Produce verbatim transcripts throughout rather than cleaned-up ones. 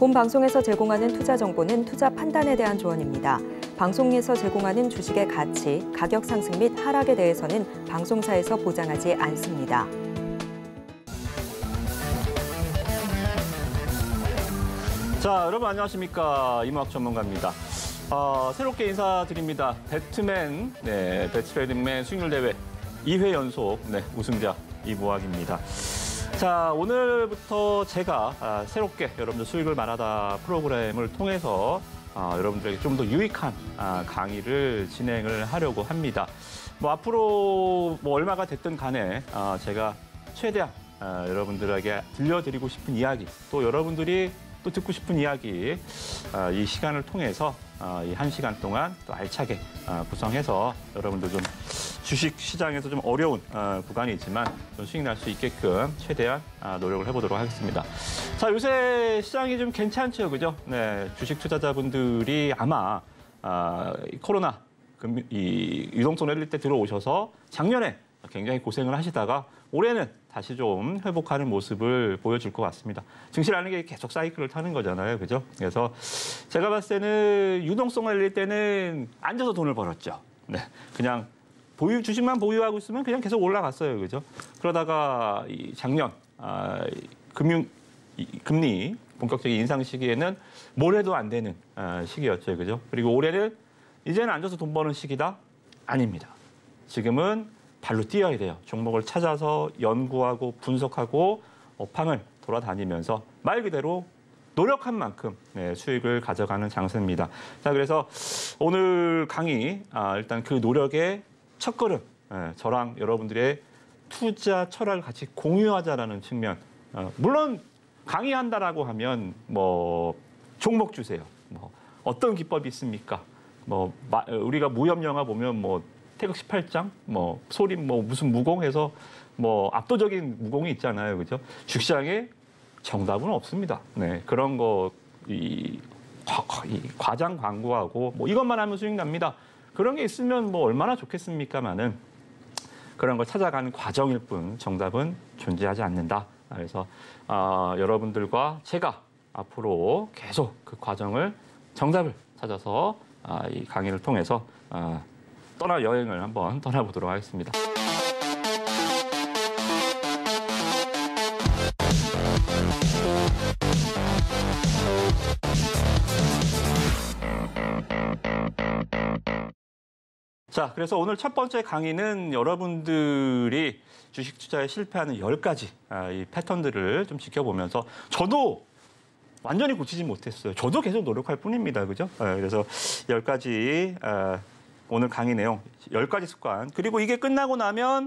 본 방송에서 제공하는 투자 정보는 투자 판단에 대한 조언입니다. 방송에서 제공하는 주식의 가치, 가격 상승 및 하락에 대해서는 방송사에서 보장하지 않습니다. 자, 여러분 안녕하십니까. 이무학 전문가입니다. 어, 새롭게 인사드립니다. 배트맨, 네, 배트맨 수익률 대회 이 회 연속 네, 우승자 이무학입니다. 자, 오늘부터 제가 아, 새롭게 여러분들 수익을 말하다 프로그램을 통해서 아, 여러분들에게 좀 더 유익한 아, 강의를 진행을 하려고 합니다. 뭐 앞으로 뭐 얼마가 됐든 간에 아, 제가 최대한 아, 여러분들에게 들려드리고 싶은 이야기, 또 여러분들이 또 듣고 싶은 이야기, 아, 이 시간을 통해서 아, 이 한 시간 동안 또 알차게 아, 구성해서 여러분들 좀 주식 시장에서 좀 어려운 아, 구간이 있지만 좀 수익 날 수 있게끔 최대한 아, 노력을 해보도록 하겠습니다. 자, 요새 시장이 좀 괜찮죠, 그죠? 네, 주식 투자자분들이 아마 아, 이 코로나 금, 이 유동성 내릴 때 들어오셔서 작년에 굉장히 고생을 하시다가 올해는 다시 좀 회복하는 모습을 보여줄 것 같습니다. 증시라는 게 계속 사이클을 타는 거잖아요, 그죠? 그래서 제가 봤을 때는 유동성을 내릴 때는 앉아서 돈을 벌었죠. 네, 그냥 보유 주식만 보유하고 있으면 그냥 계속 올라갔어요, 그죠? 그러다가 이 작년 아, 금융 이, 금리 본격적인 인상 시기에는 뭘 해도 안 되는 아, 시기였죠, 그죠? 그리고 올해는 이제는 앉아서 돈 버는 시기다? 아닙니다. 지금은 발로 뛰어야 돼요. 종목을 찾아서 연구하고 분석하고 업황을 돌아다니면서 말 그대로 노력한 만큼 네, 수익을 가져가는 장세입니다. 자, 그래서 오늘 강의 아, 일단 그 노력의 첫걸음, 네, 저랑 여러분들의 투자 철학을 같이 공유하자라는 측면. 어, 물론 강의한다라고 하면 뭐 종목 주세요. 뭐 어떤 기법이 있습니까? 뭐 마, 우리가 무협 영화 보면 뭐 태극 십팔 장, 뭐 소림, 뭐 무슨 무공해서 뭐 압도적인 무공이 있잖아요, 그죠? 주식시장에 정답은 없습니다. 네, 그런 거 이 과장 광고하고 뭐 이것만 하면 수익 납니다. 그런 게 있으면 뭐 얼마나 좋겠습니까만은 그런 걸 찾아가는 과정일 뿐 정답은 존재하지 않는다. 그래서 어, 여러분들과 제가 앞으로 계속 그 과정을 정답을 찾아서 어, 이 강의를 통해서 어, 떠나 여행을 한번 떠나보도록 하겠습니다. 자, 그래서 오늘 첫 번째 강의는 여러분들이 주식 투자에 실패하는 열 가지 아, 이 패턴들을 좀 지켜보면서 저도 완전히 고치지 못했어요. 저도 계속 노력할 뿐입니다, 그죠? 아, 그래서 열 가지 아, 오늘 강의 내용 열 가지 습관. 그리고 이게 끝나고 나면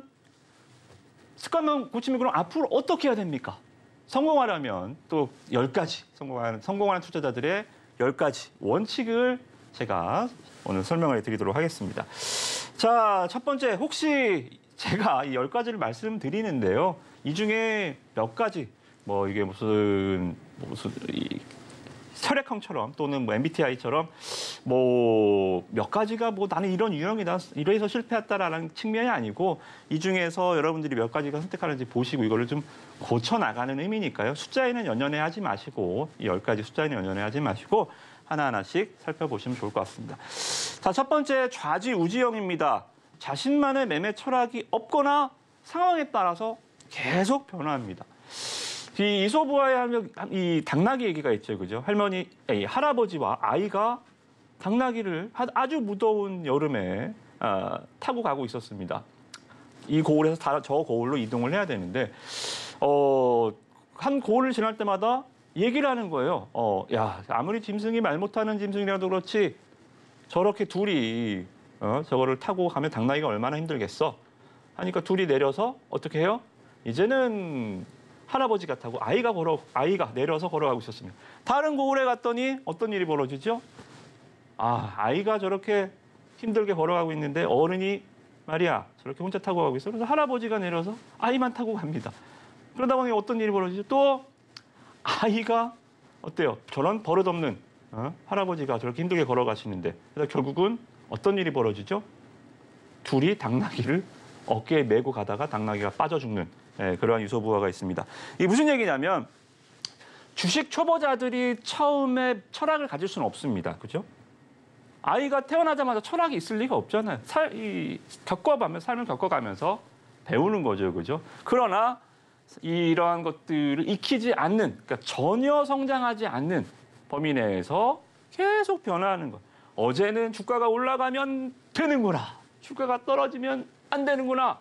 습관만 고치면 그럼 앞으로 어떻게 해야 됩니까? 성공하려면 또 열 가지 성공하는 성공하는 투자자들의 열 가지 원칙을 제가 오늘 설명을 드리도록 하겠습니다. 자, 첫 번째 혹시 제가 이 열 가지를 말씀드리는데요. 이 중에 몇 가지 뭐 이게 무슨 무슨 이 혈액형처럼 또는 뭐 엠비티아이처럼 뭐 몇 가지가 뭐 나는 이런 유형이다 이래서 실패했다라는 측면이 아니고 이 중에서 여러분들이 몇 가지가 선택하는지 보시고 이거를 좀 고쳐 나가는 의미니까요. 숫자에는 연연해 하지 마시고 이 열 가지 숫자에는 연연해 하지 마시고 하나하나씩 살펴보시면 좋을 것 같습니다. 자, 첫 번째 좌지우지형입니다. 자신만의 매매 철학이 없거나 상황에 따라서 계속 변화합니다. 이 이솝우화에 하면 이 당나귀 얘기가 있죠, 그죠? 할머니, 이 할아버지와 아이가 당나귀를 아주 무더운 여름에 어, 타고 가고 있었습니다. 이 고을에서 다, 저 고을로 이동을 해야 되는데 어, 한 고을을 지날 때마다 얘기를 하는 거예요. 어, 야, 아무리 짐승이 말 못하는 짐승이라도 그렇지 저렇게 둘이 어, 저거를 타고 가면 당나귀가 얼마나 힘들겠어? 하니까 둘이 내려서 어떻게 해요? 이제는 할아버지가 타고 아이가 걸어 아이가 내려서 걸어가고 있었습니다. 다른 고을에 갔더니 어떤 일이 벌어지죠? 아, 아이가 저렇게 힘들게 걸어가고 있는데 어른이 말이야 저렇게 혼자 타고 가고 있어. 그래서 할아버지가 내려서 아이만 타고 갑니다. 그러다 보니 어떤 일이 벌어지죠? 또 아이가 어때요? 저런 버릇없는 어? 할아버지가 저렇게 힘들게 걸어가시는데 그래서 결국은 어떤 일이 벌어지죠? 둘이 당나귀를 어깨에 메고 가다가 당나귀가 빠져 죽는 예, 그러한 유서부화가 있습니다. 이게 무슨 얘기냐면 주식 초보자들이 처음에 철학을 가질 수는 없습니다. 그죠? 아이가 태어나자마자 철학이 있을 리가 없잖아요. 살, 이, 겪어가면, 삶을 겪어가면서 배우는 거죠. 그죠? 그러나 이러한 것들을 익히지 않는, 그러니까 전혀 성장하지 않는 범위 내에서 계속 변화하는 것. 어제는 주가가 올라가면 되는구나. 주가가 떨어지면 안 되는구나.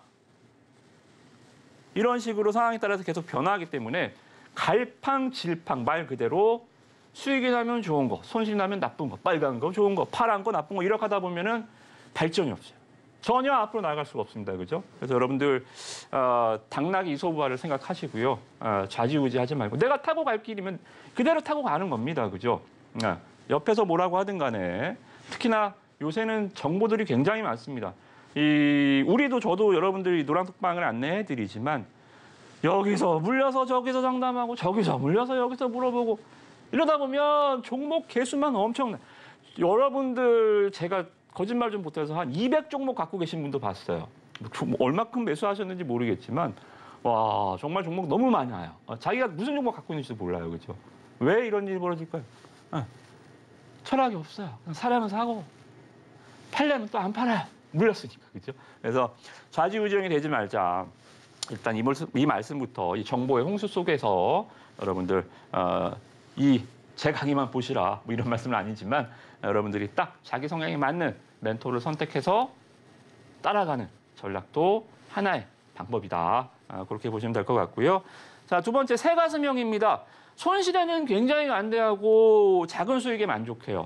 이런 식으로 상황에 따라서 계속 변화하기 때문에 갈팡질팡 말 그대로 수익이 나면 좋은 거, 손실이 나면 나쁜 거, 빨간 거 좋은 거, 파란 거 나쁜 거 이렇게 하다 보면은 발전이 없어요. 전혀 앞으로 나아갈 수가 없습니다. 그죠? 그래서 여러분들 어, 당나귀 이소부화를 생각하시고요. 어, 좌지우지하지 말고 내가 타고 갈 길이면 그대로 타고 가는 겁니다. 그죠? 어, 옆에서 뭐라고 하든 간에 특히나 요새는 정보들이 굉장히 많습니다. 이 우리도 저도 여러분들이 노란톡방을 안내해드리지만 여기서 물려서 저기서 상담하고 저기서 물려서 여기서 물어보고 이러다 보면 종목 개수만 엄청나. 여러분들 제가 거짓말 좀 못해서 한 이백 종목 갖고 계신 분도 봤어요. 얼마큼 매수하셨는지 모르겠지만 와 정말 종목 너무 많아요. 자기가 무슨 종목 갖고 있는지도 몰라요. 그렇죠? 왜 이런 일이 벌어질까요? 아, 철학이 없어요. 그냥 사려면 사고 팔려면 또 안 팔아요. 물렸으니까. 그렇죠? 그래서 좌지우지형이 되지 말자. 일단 이, 말씀, 이 말씀부터 이 정보의 홍수 속에서 여러분들 어, 이 제 강의만 보시라 뭐 이런 말씀은 아니지만 여러분들이 딱 자기 성향에 맞는 멘토를 선택해서 따라가는 전략도 하나의 방법이다. 아, 그렇게 보시면 될 것 같고요. 자, 두 번째 새가슴형입니다. 손실에는 굉장히 관대하고 작은 수익에 만족해요.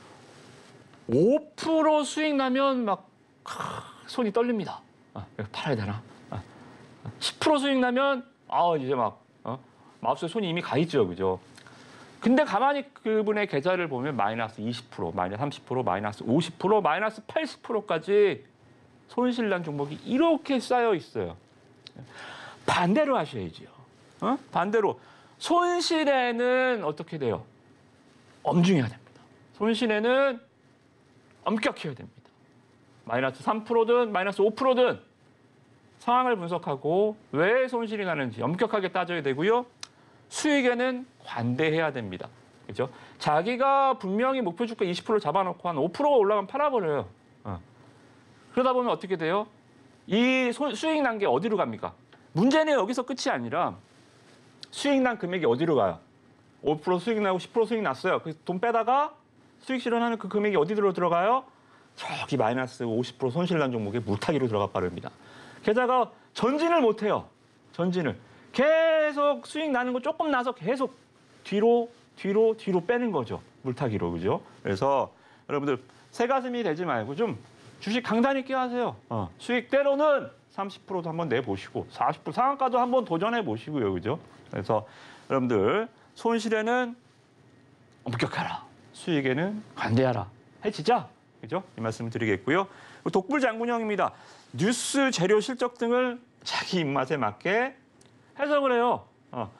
오 퍼센트 수익 나면 막 손이 떨립니다. 아, 이거 팔아야 되나? 아, 십 퍼센트 수익 나면 아 이제 막 어? 마우스에 손이 이미 가 있죠, 그죠? 근데 가만히 그분의 계좌를 보면 마이너스 이십 퍼센트, 마이너스 삼십 퍼센트, 마이너스 오십 퍼센트, 마이너스 팔십 퍼센트까지 손실난 종목이 이렇게 쌓여 있어요. 반대로 하셔야죠. 어? 반대로 손실에는 어떻게 돼요? 엄중해야 됩니다. 손실에는 엄격해야 됩니다. 마이너스 삼 퍼센트든 마이너스 오 퍼센트든 상황을 분석하고 왜 손실이 나는지 엄격하게 따져야 되고요. 수익에는 관대해야 됩니다. 그죠? 자기가 분명히 목표 주가 이십 퍼센트 잡아놓고 한 오 퍼센트가 올라가면 팔아버려요. 어. 그러다 보면 어떻게 돼요? 이 소, 수익 난 게 어디로 갑니까? 문제는 여기서 끝이 아니라 수익 난 금액이 어디로 가요? 오 퍼센트 수익 나고 십 퍼센트 수익 났어요. 그래서 돈 빼다가 수익 실현하는 그 금액이 어디로 들어가요? 저기 마이너스 오십 퍼센트 손실 난 종목에 물타기로 들어가 빠릅니다. 게다가 전진을 못해요. 전진을. 계속 수익 나는 거 조금 나서 계속 뒤로 뒤로 뒤로 빼는 거죠. 물타기로. 그죠? 그래서 여러분들 새가슴이 되지 말고 좀 주식 강단 있게 하세요. 어, 수익 때로는 삼십 퍼센트도 한번 내보시고 사십 퍼센트 상한가도 한번 도전해 보시고요. 그죠? 그래서 여러분들 손실에는 엄격하라. 수익에는 관대하라. 해치자. 그죠? 이 말씀을 드리겠고요. 독불장군형입니다. 뉴스, 재료, 실적 등을 자기 입맛에 맞게 해석을 해요. 어,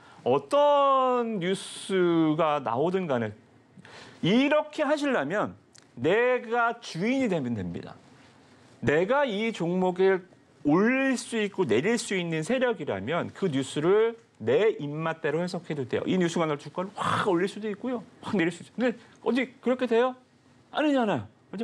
어떤 뉴스가 나오든 간에 이렇게 하시려면 내가 주인이 되면 됩니다. 내가 이 종목을 올릴 수 있고 내릴 수 있는 세력이라면 그 뉴스를 내 입맛대로 해석해도 돼요. 이 뉴스가 날 주가를 확 올릴 수도 있고요. 확 내릴 수 있어요. 근데 어디 그렇게 돼요? 아니잖아요. 그렇죠?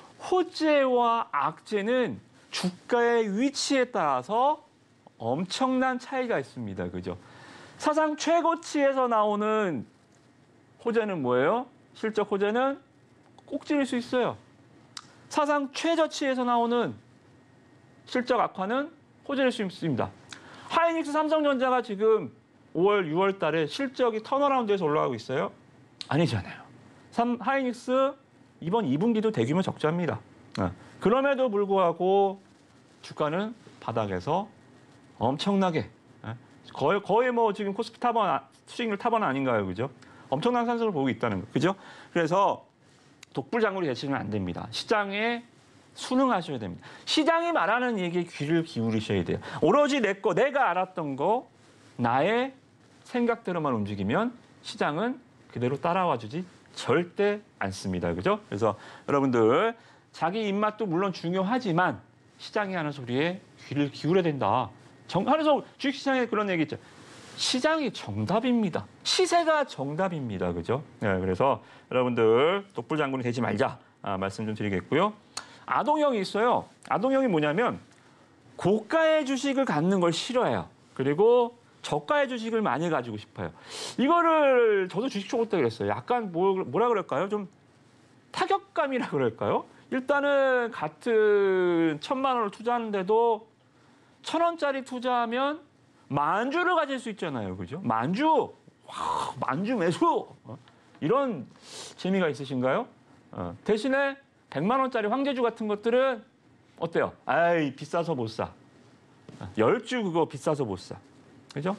호재와 악재는 주가의 위치에 따라서 엄청난 차이가 있습니다. 그죠? 사상 최고치에서 나오는 호재는 뭐예요? 실적 호재는 꼭지를 수 있어요. 사상 최저치에서 나오는 실적 악화는 호재일 수 있습니다. 하이닉스 삼성전자가 지금 오월, 유월 달에 실적이 턴어라운드에서 올라가고 있어요? 아니잖아요. 삼, 하이닉스 이번 이 분기도 대규모 적자입니다. 어. 그럼에도 불구하고 주가는 바닥에서 엄청나게 거의 거의 뭐 지금 코스피 탑원 수익률 탑원 아닌가요, 그죠? 엄청난 산소를 보고 있다는 거, 그죠? 그래서 독불장군이 되시면 안 됩니다. 시장에 순응하셔야 됩니다. 시장이 말하는 얘기에 귀를 기울이셔야 돼요. 오로지 내 거, 내가 알았던 거, 나의 생각대로만 움직이면 시장은 그대로 따라와주지 절대 않습니다, 그죠? 그래서 여러분들 자기 입맛도 물론 중요하지만 시장이 하는 소리에 귀를 기울여야 된다. 정, 그래서 주식시장에 그런 얘기 있죠. 시장이 정답입니다. 시세가 정답입니다. 그죠? 네, 그래서 여러분들 독불장군이 되지 말자 아, 말씀 좀 드리겠고요. 아동형이 있어요. 아동형이 뭐냐면 고가의 주식을 갖는 걸 싫어해요. 그리고 저가의 주식을 많이 가지고 싶어요. 이거를 저도 주식 초보 때 그랬어요. 약간 뭐, 뭐라 그럴까요? 좀 타격감이라 그럴까요? 일단은 같은 천만 원을 투자하는데도 천 원짜리 투자하면 만주를 가질 수 있잖아요. 그죠? 만주! 와, 만주 매수! 어? 이런 재미가 있으신가요? 어, 대신에 백만 원짜리 황제주 같은 것들은 어때요? 아이, 비싸서 못 사. 열 주 그거 비싸서 못 사. 그죠?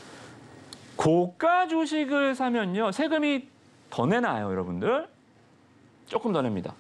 고가 주식을 사면요. 세금이 더 내나요, 여러분들? 조금 더 냅니다.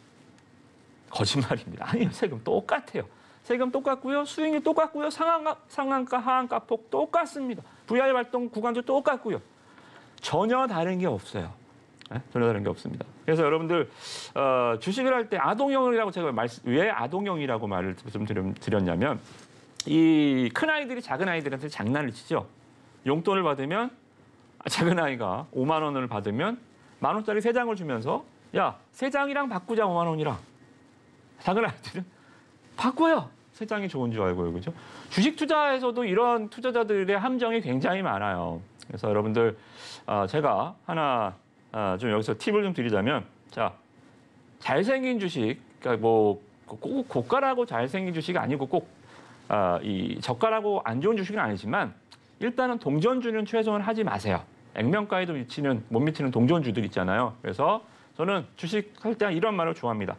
거짓말입니다. 아니요, 세금 똑같아요. 세금 똑같고요. 수익률 똑같고요. 상한가, 상한가, 하한가 폭 똑같습니다. 브이알 발동 구간도 똑같고요. 전혀 다른 게 없어요. 네? 전혀 다른 게 없습니다. 그래서 여러분들 어, 주식을 할 때 아동형이라고 제가 말씀, 왜 아동형이라고 말을 좀 드렸냐면 이 큰 아이들이 작은 아이들한테 장난을 치죠. 용돈을 받으면 작은 아이가 오만 원을 받으면 만 원짜리 세 장을 주면서 야, 세 장이랑 바꾸자 오만 원이랑. 작은 아이들은 바꿔요. 세 장이 좋은 줄 알고요. 그죠? 주식 투자에서도 이런 투자자들의 함정이 굉장히 많아요. 그래서 여러분들 어, 제가 하나 어, 좀 여기서 팁을 좀 드리자면 자, 잘생긴 주식, 그러니까 뭐 꼭 고가라고 잘생긴 주식이 아니고 꼭 어, 이 저가라고 안 좋은 주식은 아니지만 일단은 동전주는 최소한 하지 마세요. 액면가에도 미치는 못 미치는 동전주들 있잖아요. 그래서 저는 주식 할 때 이런 말을 좋아합니다.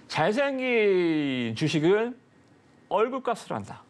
잘생긴 주식은 얼굴값을 한다.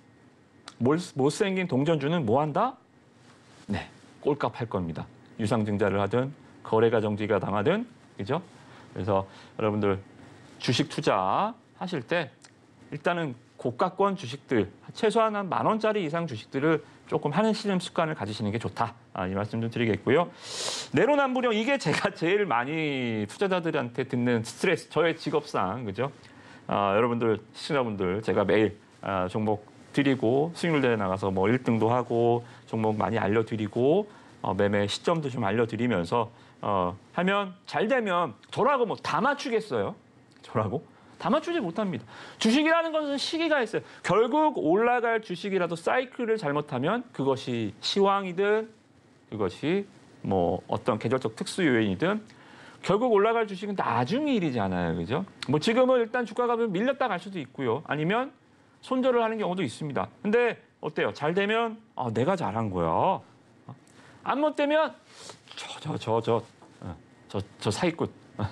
못생긴 동전주는 뭐 한다? 네, 꼴값 할 겁니다. 유상증자를 하든 거래가 정지가 당하든, 그죠? 그래서 여러분들 주식 투자 하실 때 일단은 고가권 주식들, 최소한 한 만 원짜리 이상 주식들을 조금 하는 시름 습관을 가지시는 게 좋다. 아, 이 말씀 좀 드리겠고요. 내로남불형, 이게 제가 제일 많이 투자자들한테 듣는 스트레스, 저의 직업상, 그죠? 아, 여러분들, 시청자분들, 제가 매일 아, 종목 드리고 수익률 대회 나가서 뭐 일 등도 하고 종목 많이 알려드리고 어, 매매 시점도 좀 알려드리면서 어, 하면 잘 되면 저라고 뭐 다 맞추겠어요? 저라고? 다 맞추지 못합니다. 주식이라는 것은 시기가 있어요. 결국 올라갈 주식이라도 사이클을 잘못하면 그것이 시황이든 그것이 뭐 어떤 계절적 특수 요인이든 결국 올라갈 주식은 나중의 일이잖아요. 그죠? 뭐 지금은 일단 주가가 밀렸다 갈 수도 있고요. 아니면 손절을 하는 경우도 있습니다. 근데 어때요? 잘 되면 아, 내가 잘한 거야. 안 못되면 저 저 저 저 저 저 사기꾼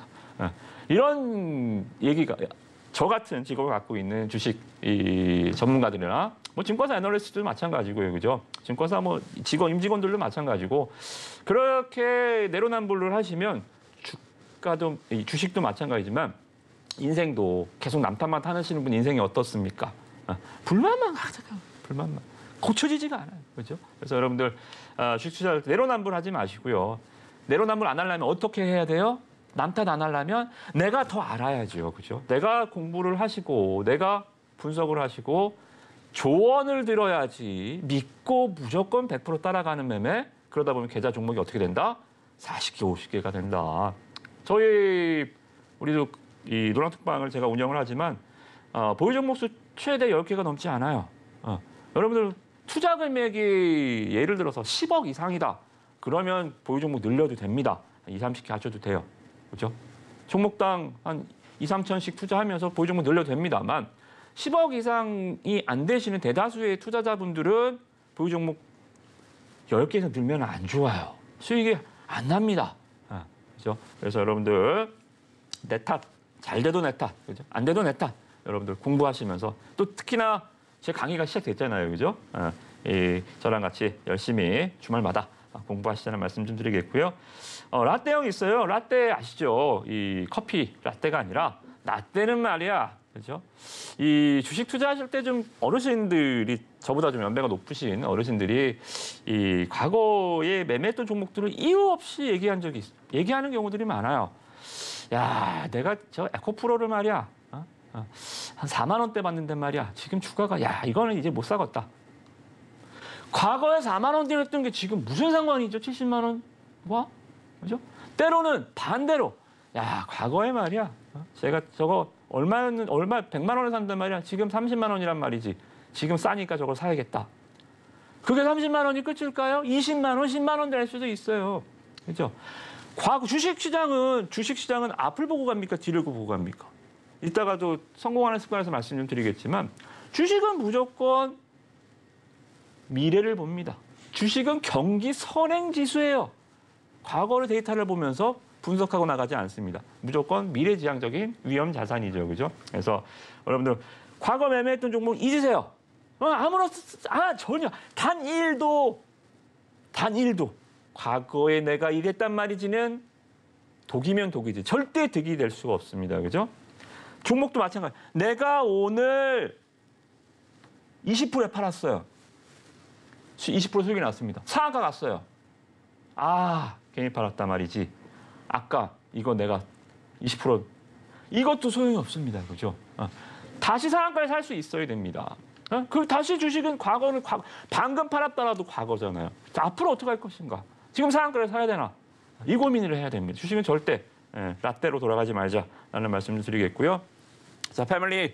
이런 얘기가 저 같은 직업을 갖고 있는 주식 이 전문가들이나 뭐 증권사 애널리스트도 마찬가지고요, 그죠? 증권사 뭐 직원 임직원들도 마찬가지고 그렇게 내로남불을 하시면 주가도 이 주식도 마찬가지지만 인생도 계속 남탓만 하시는 분 인생이 어떻습니까? 아, 불만만 가득하 불만만 고쳐지지가 않아요, 그죠? 그래서 여러분들 아, 주식 투자할 때 내로남불하지 마시고요. 내로남불 안 하려면 어떻게 해야 돼요? 남탓 안 하려면 내가 더 알아야죠. 그죠? 내가 공부를 하시고 내가 분석을 하시고 조언을 들어야지 믿고 무조건 백 퍼센트 따라가는 매매 그러다 보면 계좌 종목이 어떻게 된다? 사십 개, 오십 개가 된다. 저희 우리도 이 노랑톡방을 제가 운영을 하지만 어, 보유 종목 수 최대 열 개가 넘지 않아요. 어, 여러분들 투자 금액이 예를 들어서 십억 이상이다. 그러면 보유 종목 늘려도 됩니다. 이십, 삼십 개 하셔도 돼요. 그죠? 종목당 한 이, 삼천씩 투자하면서 보유 종목 늘려도 됩니다만 십억 이상이 안 되시는 대다수의 투자자분들은 보유 종목 열 개에서 늘면 안 좋아요. 수익이 안 납니다. 아, 그죠? 그래서 여러분들 내 탓, 잘 돼도 내 탓, 그죠? 안 돼도 내 탓. 여러분들 공부하시면서 또 특히나 제 강의가 시작됐잖아요. 그죠? 아, 이, 저랑 같이 열심히 주말마다 공부하시자는 말씀 좀 드리겠고요. 어, 라떼형 있어요. 라떼 아시죠? 이 커피 라떼가 아니라 라떼는 말이야. 그죠? 이 주식 투자하실 때 좀 어르신들이 저보다 좀 연배가 높으신 어르신들이 이 과거에 매매했던 종목들을 이유 없이 얘기한 적이 있, 얘기하는 경우들이 많아요. 야, 내가 저 에코프로를 말이야. 어? 어. 한 사만 원대 받는데 말이야. 지금 주가가 야, 이거는 이제 못 사겠다. 과거에 사만 원 때렸던 게 지금 무슨 상관이죠? 칠십만 원과? 그죠? 때로는 반대로 야, 과거에 말이야. 제가 저거 얼마였는 얼마 백만 원에 산단 말이야. 지금 삼십만 원이란 말이지. 지금 싸니까 저걸 사야겠다. 그게 삼십만 원이 끝일까요? 이십만 원, 십만 원 될 수도 있어요. 그죠? 과거 주식시장은 주식시장은 앞을 보고 갑니까? 뒤를 보고 갑니까? 이따가도 성공하는 습관에서 말씀 좀 드리겠지만 주식은 무조건 미래를 봅니다. 주식은 경기 선행지수예요. 과거의 데이터를 보면서 분석하고 나가지 않습니다. 무조건 미래지향적인 위험 자산이죠. 그죠? 그래서 여러분들 과거 매매했던 종목 잊으세요. 어, 아무런 아 전혀 단 일도 단 일도 과거에 내가 이랬단 말이지는 독이면 독이지 절대 득이 될 수가 없습니다. 그죠? 종목도 마찬가지. 내가 오늘 이십 퍼센트에 팔았어요. 이십 퍼센트 수익이 났습니다. 상한가 갔어요. 아, 괜히 팔았단 말이지. 아까 이거 내가 이십 퍼센트 이것도 소용이 없습니다. 그죠? 어. 다시 상한가에 살 수 있어야 됩니다. 어? 그 다시 주식은 과거는 과거, 방금 팔았더라도 과거잖아요. 자, 앞으로 어떻게 할 것인가? 지금 상한가를 사야 되나? 이 고민을 해야 됩니다. 주식은 절대 예, 라떼로 돌아가지 말자라는 말씀을 드리겠고요. 자, 패밀리.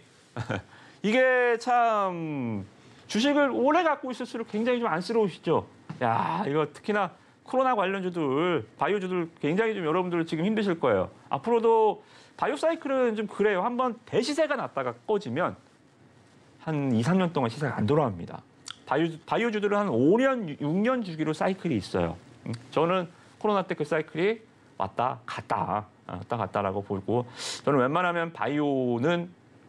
이게 참 주식을 오래 갖고 있을수록 굉장히 좀 안쓰러우시죠? 야, 이거 특히나 코로나 관련주들, 바이오주들 굉장히 좀 여러분들 지금 힘드실 거예요. 앞으로도 바이오 사이클은 좀 그래요. 한번 대시세가 났다가 꺼지면 한 이, 삼 년 동안 시세가 안 돌아옵니다. 바이오, 바이오주들은 한 오 년, 육 년 주기로 사이클이 있어요. 저는 코로나 때 그 사이클이 왔다 갔다, 왔다 갔다라고 보고 저는 웬만하면 바이오는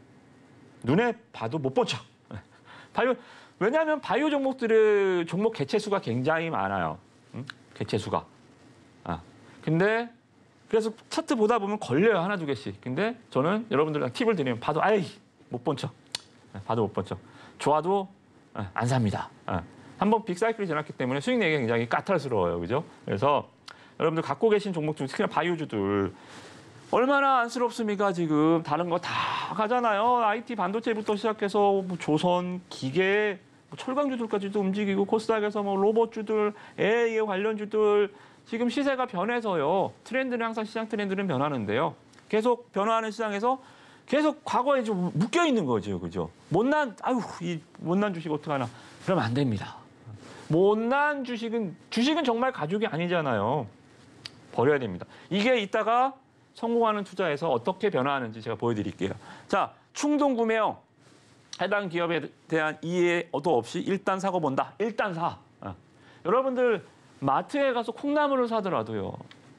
눈에 봐도 못 본 척. 바이오, 왜냐하면 바이오 종목들의 종목 개체수가 굉장히 많아요. 응? 개체수가. 아, 근데 그래서 차트 보다 보면 걸려요. 하나, 두 개씩. 근데 저는 여러분들랑 팁을 드리면 봐도 아이 못 본 척. 봐도 못 본 척. 좋아도 안 삽니다. 한번 빅사이클이 지났기 때문에 수익 내기가 굉장히 까탈스러워요. 그죠? 그래서 여러분들 갖고 계신 종목 중 특히나 바이오주들 얼마나 안쓰럽습니까? 지금 다른 거 다 가잖아요. 아이티 반도체부터 시작해서 뭐 조선, 기계, 뭐 철강주들까지도 움직이고 코스닥에서 뭐 로봇주들, 에이아이 관련주들 지금 시세가 변해서요. 트렌드는 항상 시장 트렌드는 변하는데요. 계속 변화하는 시장에서 계속 과거에 좀 묶여 있는 거죠, 그죠? 못난 아유 이 못난 주식 어떡하나? 그러면 안 됩니다. 못난 주식은 주식은 정말 가죽이 아니잖아요. 버려야 됩니다. 이게 이따가 성공하는 투자에서 어떻게 변화하는지 제가 보여드릴게요. 자, 충동 구매형 해당 기업에 대한 이해도 없이 일단 사고 본다. 일단 사. 어. 여러분들 마트에 가서 콩나물을 사더라도요.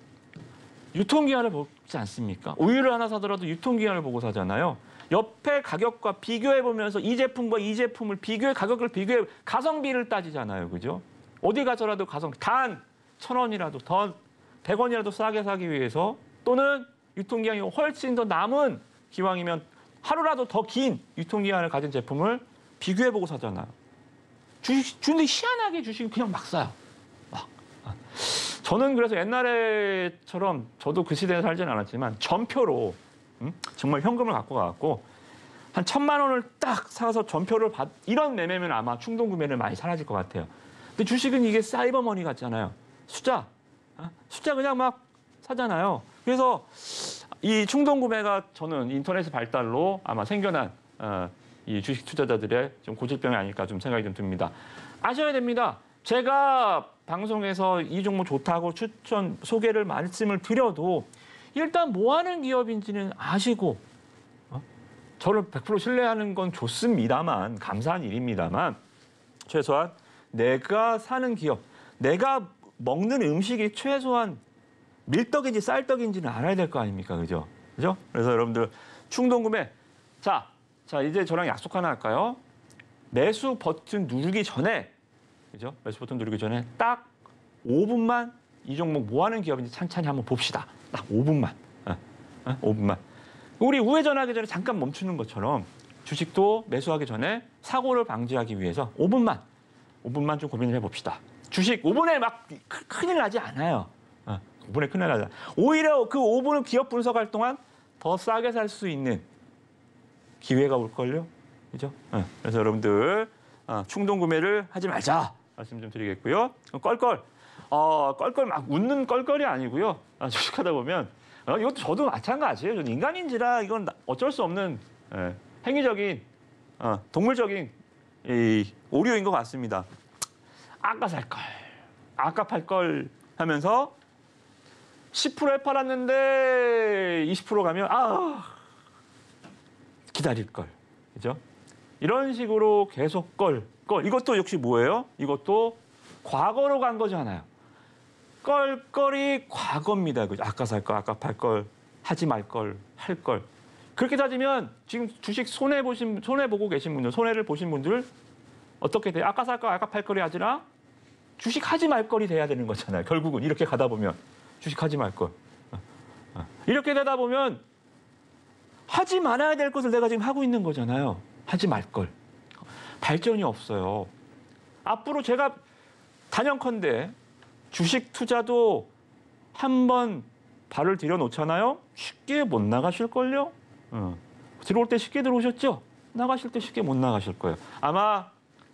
유통기한을 보지 않습니까? 우유를 하나 사더라도 유통기한을 보고 사잖아요. 옆에 가격과 비교해보면서 이 제품과 이 제품을 비교해 가격을 비교해 가성비를 따지잖아요. 그죠? 어디 가서라도 가성비 단 천 원이라도 더 백 원이라도 싸게 사기 위해서 또는 유통기한이 훨씬 더 남은 기왕이면 하루라도 더 긴 유통기한을 가진 제품을 비교해보고 사잖아요. 주식, 근데 희한하게 주식은 그냥 막 사요. 막. 저는 그래서 옛날에처럼 저도 그 시대에 살지는 않았지만 전표로 음? 정말 현금을 갖고 가갖고 한 천만 원을 딱 사서 전표를 받 이런 매매면 아마 충동 구매는 많이 사라질 것 같아요. 근데 주식은 이게 사이버머니 같잖아요. 숫자, 어? 숫자 그냥 막 사잖아요. 그래서 이 충동 구매가 저는 인터넷의 발달로 아마 생겨난 어, 이 주식 투자자들의 좀 고질병이 아닐까 좀 생각이 좀 듭니다. 아셔야 됩니다. 제가 방송에서 이 종목 좋다고 추천 소개를 말씀을 드려도 일단 뭐 하는 기업인지는 아시고 어? 저를 백 퍼센트 신뢰하는 건 좋습니다만 감사한 일입니다만 최소한 내가 사는 기업, 내가 먹는 음식이 최소한 밀떡인지 쌀떡인지는 알아야 될 거 아닙니까? 그죠? 그죠? 그래서 여러분들 충동 구매. 자, 자, 이제 저랑 약속 하나 할까요? 매수 버튼 누르기 전에, 그죠? 매수 버튼 누르기 전에 딱 오 분만 이 종목 뭐 하는 기업인지 찬찬히 한번 봅시다. 딱 오 분만. 어, 어? 오 분만. 우리 우회전하기 전에 잠깐 멈추는 것처럼 주식도 매수하기 전에 사고를 방지하기 위해서 오 분만, 오 분만 좀 고민을 해봅시다. 주식 오 분에 막 큰일 나지 않아요. 오 분에 큰일 나지 않아요. 오히려 그 오 분을 기업 분석할 동안 더 싸게 살 수 있는 기회가 올걸요. 그죠? 그래서 여러분들 충동 구매를 하지 말자. 말씀 좀 드리겠고요. 껄껄. 어, 껄껄 막 웃는 껄껄이 아니고요. 아, 주식하다 보면 어, 이것도 저도 마찬가지예요. 저는 인간인지라 이건 어쩔 수 없는 예, 행위적인 어, 동물적인 이 오류인 것 같습니다. 아까 살 걸, 아까 팔 걸 하면서 십 퍼센트에 팔았는데 이십 퍼센트 가면 아 기다릴 걸, 그죠? 이런 식으로 계속 걸, 걸. 이것도 역시 뭐예요? 이것도 과거로 간 거잖아요. 껄껄이 과거입니다. 그죠? 아까 살 걸, 아까 팔 걸, 하지 말 걸, 할 걸. 그렇게 따지면 지금 주식 손해 보신 손해 보고 계신 분들, 손해를 보신 분들 어떻게 돼요? 아까 살 걸, 아까 팔 걸이 아니라 주식 하지 말 걸이 돼야 되는 거잖아요. 결국은 이렇게 가다 보면 주식 하지 말 걸. 이렇게 되다 보면 하지 말아야 될 것을 내가 지금 하고 있는 거잖아요. 하지 말 걸. 발전이 없어요. 앞으로 제가 단연컨대 주식 투자도 한번 발을 들여놓잖아요. 쉽게 못 나가실걸요? 어. 들어올 때 쉽게 들어오셨죠? 나가실 때 쉽게 못 나가실 거예요. 아마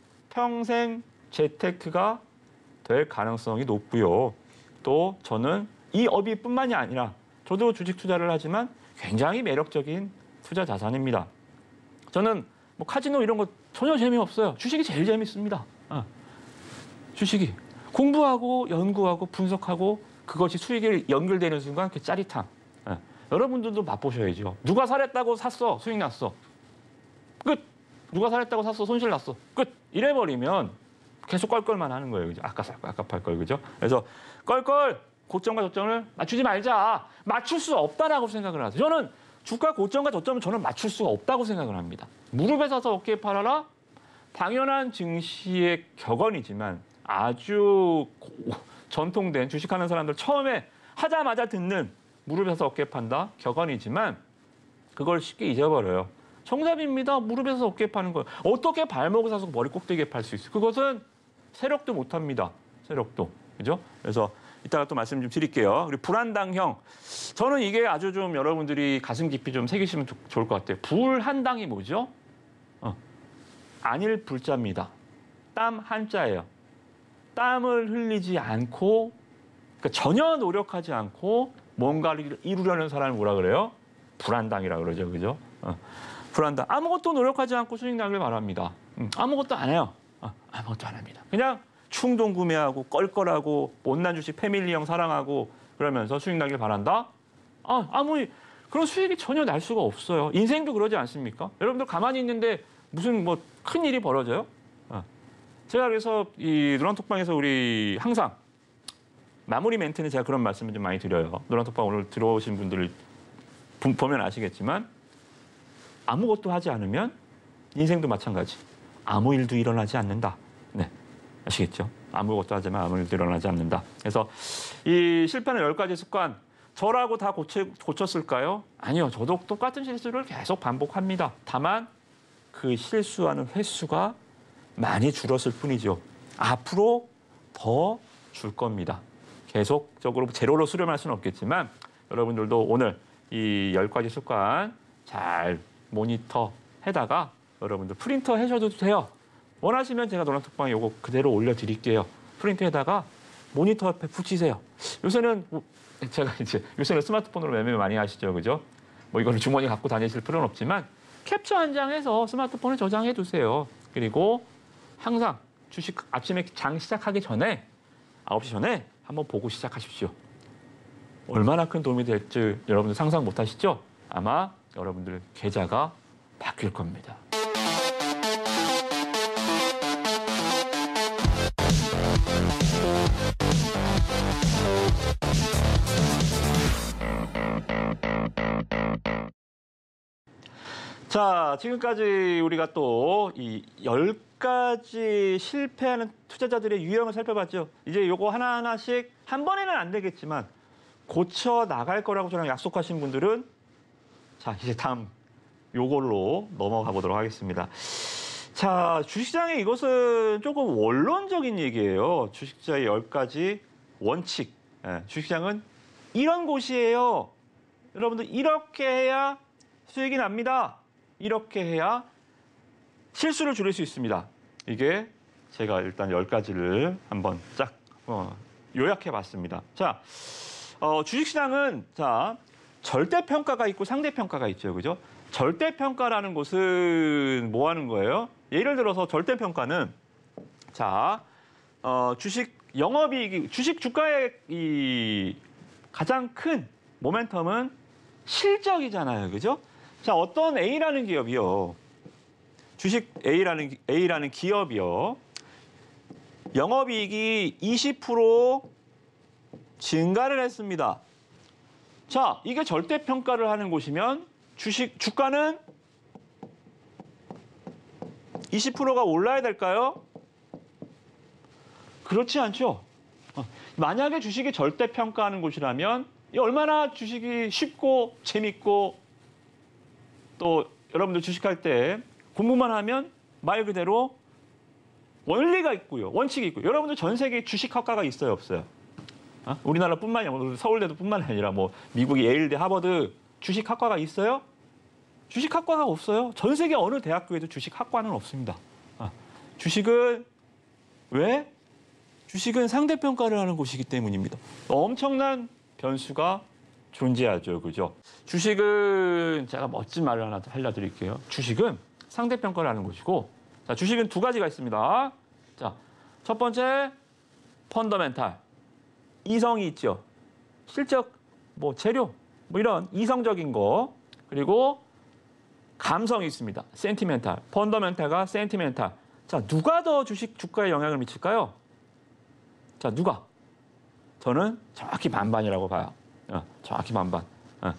평생 재테크가 될 가능성이 높고요. 또 저는 이 업이 뿐만이 아니라 저도 주식 투자를 하지만 굉장히 매력적인 투자 자산입니다. 저는 뭐 카지노 이런 거 전혀 재미없어요. 주식이 제일 재밌습니다. 어. 주식이. 공부하고 연구하고 분석하고 그것이 수익이 연결되는 순간 그 짜릿함. 예. 여러분들도 맛보셔야죠. 누가 살했다고 샀어. 수익 났어. 끝. 누가 살했다고 샀어. 손실 났어. 끝. 이래버리면 계속 껄껄만 하는 거예요. 그죠? 아까 살 거, 아까 팔 걸. 그죠? 그래서 껄껄 고점과 저점을 맞추지 말자. 맞출 수 없다라고 생각을 하세요. 저는 주가 고점과 저점을 저는 맞출 수가 없다고 생각을 합니다. 무릎에 서서 어깨에 팔아라? 당연한 증시의 격언이지만 아주 고, 전통된 주식하는 사람들 처음에 하자마자 듣는 무릎에 서서 어깨에 판다? 격언이지만 그걸 쉽게 잊어버려요. 정답입니다. 무릎에 서서 어깨에 파는 거예요. 어떻게 발목을 사서 머리 꼭대기에 팔 수 있어요? 그것은 세력도 못합니다. 세력도. 그죠? 그래서 이따가 또 말씀 좀 드릴게요. 그리고 불한당형. 저는 이게 아주 좀 여러분들이 가슴 깊이 좀 새기시면 좋을 것 같아요. 불한당이 뭐죠? 어. 안일 불자입니다. 땀 한자예요. 땀을 흘리지 않고 그러니까 전혀 노력하지 않고 뭔가를 이루려는 사람을 뭐라 그래요? 불한당이라고 그러죠. 그죠? 어. 불한당. 아무것도 노력하지 않고 수익 나길 바랍니다. 음, 아무것도 안 해요. 어, 아무것도 안 합니다. 그냥 충동 구매하고 껄껄하고 못난 주식 패밀리형 사랑하고 그러면서 수익 나길 바란다? 아, 아무 그런 수익이 전혀 날 수가 없어요. 인생도 그러지 않습니까? 여러분들 가만히 있는데 무슨 뭐 큰 일이 벌어져요? 어. 제가 그래서 이 노란톡방에서 우리 항상 마무리 멘트는 제가 그런 말씀을 좀 많이 드려요. 노란톡방 오늘 들어오신 분들 보면 아시겠지만 아무것도 하지 않으면 인생도 마찬가지. 아무 일도 일어나지 않는다. 네, 아시겠죠? 아무것도 하지만 아무 일도 일어나지 않는다. 그래서 이 실패는 열 가지 습관. 저라고 다 고쳐, 고쳤을까요? 아니요. 저도 똑같은 실수를 계속 반복합니다. 다만 그 실수하는 횟수가 많이 줄었을 뿐이죠. 앞으로 더 줄 겁니다. 계속적으로 제로로 수렴할 수는 없겠지만 여러분들도 오늘 이 열 가지 습관 잘 모니터 해다가 여러분들 프린터 해셔도 돼요. 원하시면 제가 노란톡방에 이거 그대로 올려드릴게요. 프린트에다가 모니터 옆에 붙이세요. 요새는 제가 이제 요새는 스마트폰으로 매매 많이 하시죠, 그죠? 뭐 이거를 주머니 갖고 다니실 필요는 없지만 캡처 한 장 해서 스마트폰에 저장해 두세요. 그리고 항상 주식 아침에 장 시작하기 전에 아홉 시 전에 한번 보고 시작하십시오. 얼마나 큰 도움이 될지 여러분들 상상 못 하시죠? 아마 여러분들 계좌가 바뀔 겁니다. 자, 지금까지 우리가 또 이 열 가지 실패하는 투자자들의 유형을 살펴봤죠. 이제 요거 하나하나씩 한 번에는 안 되겠지만 고쳐 나갈 거라고 저랑 약속하신 분들은 자, 이제 다음 요걸로 넘어가 보도록 하겠습니다. 자, 주식시장의 이것은 조금 원론적인 얘기예요. 주식시장의 열 가지 원칙. 예, 주식시장은 이런 곳이에요. 여러분들 이렇게 해야 수익이 납니다. 이렇게 해야 실수를 줄일 수 있습니다. 이게 제가 일단 열 가지를 한번 쫙 어, 요약해봤습니다. 자, 어, 주식시장은 자 절대평가가 있고 상대평가가 있죠, 그죠? 절대평가라는 것은 뭐 하는 거예요? 예를 들어서 절대평가는 자 어, 주식 영업이익이 주식 주가의 이 가장 큰 모멘텀은 실적이잖아요, 그죠? 자, 어떤 A라는 기업이요, 주식 A라는 A라는 기업이요, 영업이익이 이십 퍼센트 증가를 했습니다. 자, 이게 절대평가를 하는 곳이면 주식 주가는 이십 퍼센트가 올라야 될까요? 그렇지 않죠. 어, 만약에 주식이 절대평가하는 곳이라면 이 얼마나 주식이 쉽고 재밌고 또 여러분들 주식할 때 공부만 하면 말 그대로 원리가 있고요, 원칙이 있고요. 여러분들 전 세계에 주식학과가 있어요, 없어요? 어? 우리나라뿐만이 아니라 서울대도 뿐만 아니라 뭐 미국의 예일대, 하버드 주식학과가 있어요? 주식학과가 없어요. 전 세계 어느 대학교에도 주식학과는 없습니다. 어. 주식은 왜? 주식은 상대평가를 하는 곳이기 때문입니다. 엄청난 변수가 존재하죠, 그죠? 주식은 제가 멋진 말을 하나 알려드릴게요. 주식은 상대평가를 하는 곳이고, 자, 주식은 두 가지가 있습니다. 자, 첫 번째 펀더멘탈, 이성이 있죠. 실적, 뭐 재료, 뭐 이런 이성적인 거. 그리고 감성이 있습니다. 센티멘탈, 펀더멘탈과 센티멘탈. 자, 누가 더 주식 주가에 영향을 미칠까요? 자, 누가? 저는 정확히 반반이라고 봐요. 어, 정확히 반반. 어.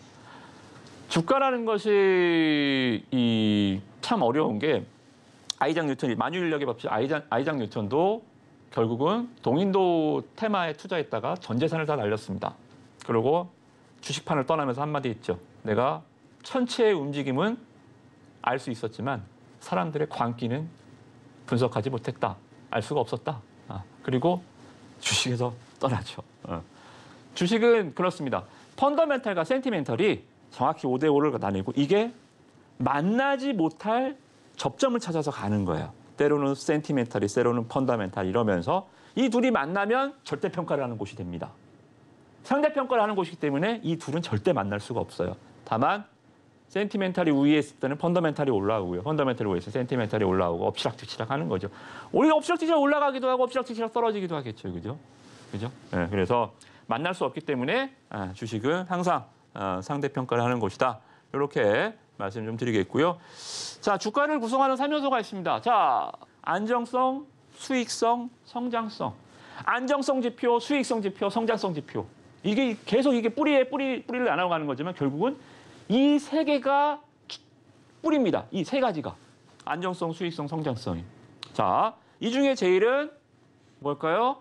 주가라는 것이 이 참 어려운 게 아이작 뉴턴이 만유인력의 법칙 아이작, 아이작 뉴턴도 결국은 동인도 테마에 투자했다가 전 재산을 다 날렸습니다. 그리고 주식판을 떠나면서 한마디 했죠. 내가 천체의 움직임은 알 수 있었지만 사람들의 광기는 분석하지 못했다. 알 수가 없었다. 아, 그리고 주식에서 떠나죠. 어. 주식은 그렇습니다. 펀더멘탈과 센티멘털이 정확히 오 대 오를 나뉘고 이게 만나지 못할 접점을 찾아서 가는 거예요. 때로는 센티멘탈이, 때로는 펀더멘탈 이러면서 이 둘이 만나면 절대평가를 하는 곳이 됩니다. 상대평가를 하는 곳이기 때문에 이 둘은 절대 만날 수가 없어요. 다만 센티멘탈이 우위에 있을 때는 펀더멘탈이 올라오고요. 펀더멘탈이 우위에 있을 때 센티멘탈이 올라오고 엎치락뒤치락 하는 거죠. 우리가 엎치락뒤치락 올라가기도 하고 엎치락뒤치락 떨어지기도 하겠죠. 그죠? 그죠? 네, 그래서 만날 수 없기 때문에 아, 주식은 항상 아, 상대평가를 하는 곳이다. 이렇게 말씀 좀 드리겠고요. 자, 주가를 구성하는 삼 요소가 있습니다. 자, 안정성, 수익성, 성장성. 안정성 지표, 수익성 지표, 성장성 지표. 이게 계속 이게 뿌리에 뿌리, 뿌리를 나눠가는 거지만 결국은 이 세 개가 뿌리입니다. 이 세 가지가. 안정성, 수익성, 성장성이. 자, 이 중에 제일은 뭘까요?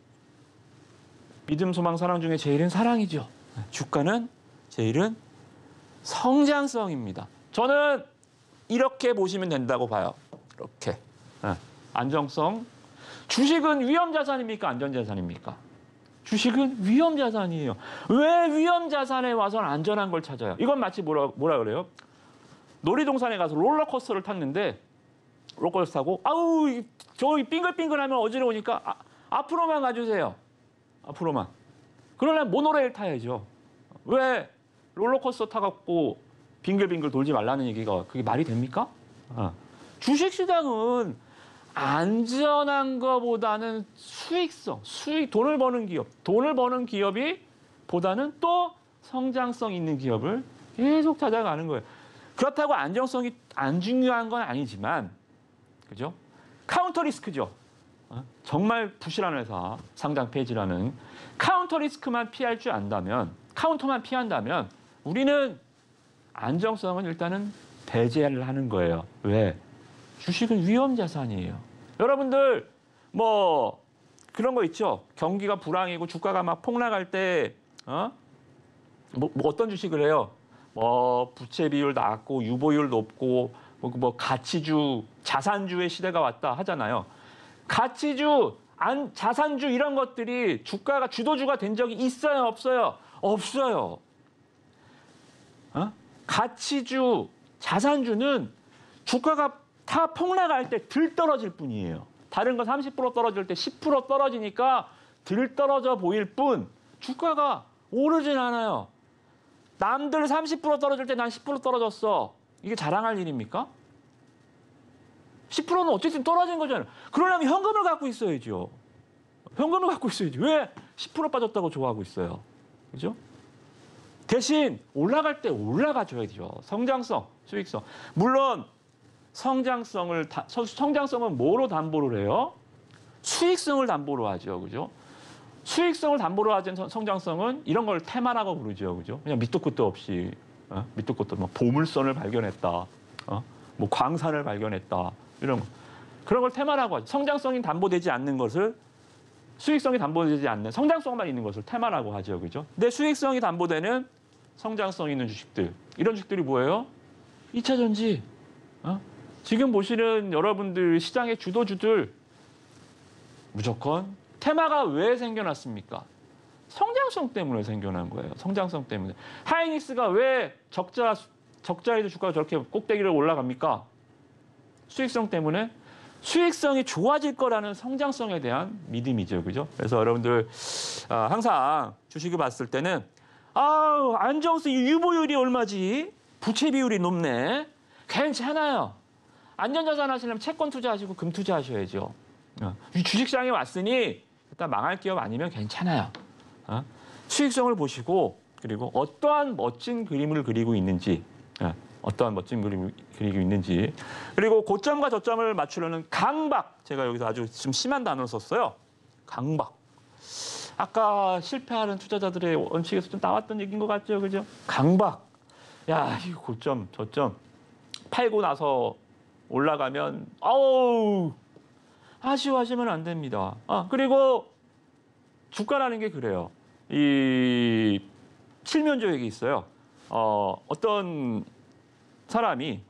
믿음, 소망, 사랑 중에 제일은 사랑이죠. 주가는 제일은 성장성입니다. 저는 이렇게 보시면 된다고 봐요. 이렇게. 안정성. 주식은 위험자산입니까? 안전자산입니까? 주식은 위험자산이에요. 왜 위험자산에 와서는 안전한 걸 찾아요? 이건 마치 뭐라, 뭐라 그래요? 놀이동산에 가서 롤러코스터를 탔는데 롤러코스터 타고 아우 저기 빙글빙글하면 어지러우니까 아, 앞으로만 가주세요. 앞으로만. 그러려면 모노레일 타야죠. 왜 롤러코스터 타갖고 빙글빙글 돌지 말라는 얘기가 그게 말이 됩니까? 어. 주식시장은 안전한 것보다는 수익성, 수익, 돈을 버는 기업, 돈을 버는 기업이 보다는 또 성장성 있는 기업을 계속 찾아가는 거예요. 그렇다고 안정성이 안 중요한 건 아니지만, 그죠? 카운터 리스크죠. 어? 정말 부실한 회사, 상장 폐지라는 카운터 리스크만 피할 줄 안다면, 카운터만 피한다면 우리는 안정성은 일단은 배제를 하는 거예요. 왜? 주식은 위험 자산이에요. 여러분들 뭐 그런 거 있죠. 경기가 불황이고 주가가 막 폭락할 때 어? 뭐, 뭐 어떤 주식을 해요? 뭐 부채 비율 낮고 유보율 높고 뭐, 뭐 가치주, 자산주의 시대가 왔다 하잖아요. 가치주, 안, 자산주 이런 것들이 주가가 주도주가 된 적이 있어요, 없어요? 없어요. 어? 가치주, 자산주는 주가가 다 폭락할 때 들 떨어질 뿐이에요. 다른 거 삼십 퍼센트 떨어질 때 십 퍼센트 떨어지니까 들 떨어져 보일 뿐 주가가 오르진 않아요. 남들 삼십 퍼센트 떨어질 때 난 십 퍼센트 떨어졌어. 이게 자랑할 일입니까? 십 퍼센트는 어쨌든 떨어진 거잖아요. 그러려면 현금을 갖고 있어야죠. 현금을 갖고 있어야죠. 왜 십 퍼센트 빠졌다고 좋아하고 있어요? 그죠? 대신 올라갈 때 올라가줘야죠. 성장성, 수익성. 물론 성장성을 다, 성장성은 뭐로 담보를 해요? 수익성을 담보로 하죠. 그죠? 수익성을 담보로 하는 성장성은 이런 걸 테마라고 부르죠. 그죠? 그냥 밑도 끝도 없이 어? 밑도 끝도 뭐 보물선을 발견했다. 어? 뭐 광산을 발견했다. 이런 거. 그런 걸 테마라고 하죠. 성장성이 담보되지 않는 것을 수익성이 담보되지 않는 성장성만 있는 것을 테마라고 하죠. 그죠? 근데 수익성이 담보되는 성장성 있는 주식들. 이런 주식들이 뭐예요? 이 차 전지. 어? 지금 보시는 여러분들 시장의 주도주들 무조건 테마가 왜 생겨났습니까? 성장성 때문에 생겨난 거예요. 성장성 때문에. 하이닉스가 왜 적자, 적자에도 주가가 저렇게 꼭대기를 올라갑니까? 수익성 때문에. 수익성이 좋아질 거라는 성장성에 대한 믿음이죠. 그죠? 그래서 여러분들 항상 주식을 봤을 때는 아, 안정성 유보율이 얼마지? 부채 비율이 높네. 괜찮아요. 안전자산 하시려면 채권 투자하시고 금 투자하셔야죠. 주식시장에 왔으니 일단 망할 기업 아니면 괜찮아요. 수익성을 보시고 그리고 어떠한 멋진 그림을 그리고 있는지 어떠한 멋진 그림을 그리고 있는지 그리고 고점과 저점을 맞추려는 강박. 제가 여기서 아주 좀 심한 단어를 썼어요. 강박. 아까 실패하는 투자자들의 원칙에서 좀 나왔던 얘기인 것 같죠. 그죠? 강박. 야, 이 고점, 저점. 팔고 나서 올라가면 아우 아쉬워하시면 안 됩니다. 아, 그리고 주가라는 게 그래요. 이 칠면조액이 있어요. 어, 어떤 사람이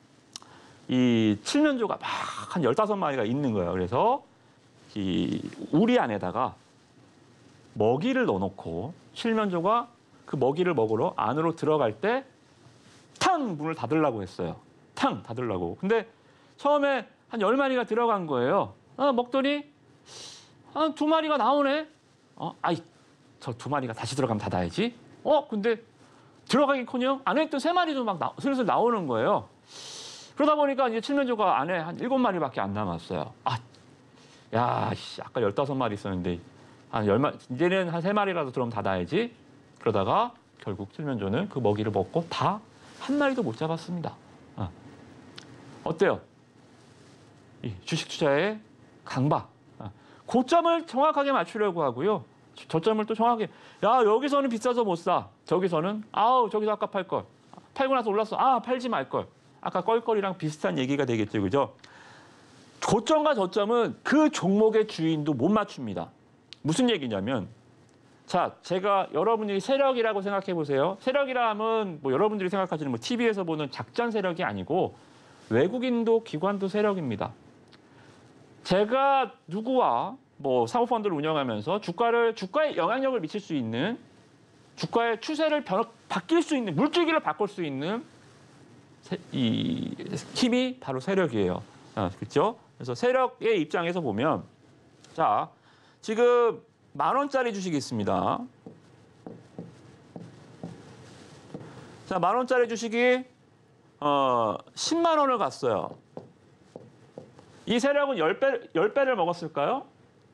이 칠면조가 막 한 열다섯 마리가 있는 거예요. 그래서 이 우리 안에다가 먹이를 넣어놓고 칠면조가 그 먹이를 먹으러 안으로 들어갈 때 탕! 문을 닫으려고 했어요. 탕! 닫으려고. 근데 처음에 한 열 마리가 들어간 거예요. 아, 먹더니 한 두 마리가 나오네. 어, 아이, 저 두 마리가 다시 들어가면 닫아야지. 어, 근데 들어가긴커녕 안에 있던 세 마리도 막 나, 슬슬 나오는 거예요. 그러다 보니까 이제 칠면조가 안에 한 일곱 마리밖에 안 남았어요. 아, 야, 씨, 아까 열다섯 마리 있었는데 한 열 마리, 이제는 한 세 마리라도 들어오면 닫아야지. 그러다가 결국 칠면조는 그 먹이를 먹고 다 한 마리도 못 잡았습니다. 어. 어때요? 이 주식 투자의 강박. 어. 고점을 정확하게 맞추려고 하고요. 저점을 또 정확하게. 야, 여기서는 비싸서 못 사. 저기서는 아우 저기서 아까 팔 걸. 팔고 나서 올랐어. 아, 팔지 말 걸. 아까 껄껄이랑 비슷한 얘기가 되겠죠. 그죠? 고점과 저점은 그 종목의 주인도 못 맞춥니다. 무슨 얘기냐면 자, 제가 여러분이 세력이라고 생각해 보세요. 세력이라 하면 뭐 여러분들이 생각하시는 뭐 티비에서 보는 작전 세력이 아니고 외국인도 기관도 세력입니다. 제가 누구와 뭐 사모펀드를 운영하면서 주가를 주가에 영향력을 미칠 수 있는 주가의 추세를 변, 바뀔 수 있는 물줄기를 바꿀 수 있는 세, 이 힘이 바로 세력이에요. 아, 그렇죠? 그래서 세력의 입장에서 보면 자 지금 만 원짜리 주식이 있습니다. 자, 만 원짜리 주식이 어, 십만 원을 갔어요. 이 세력은 십 배, 십 배를 먹었을까요?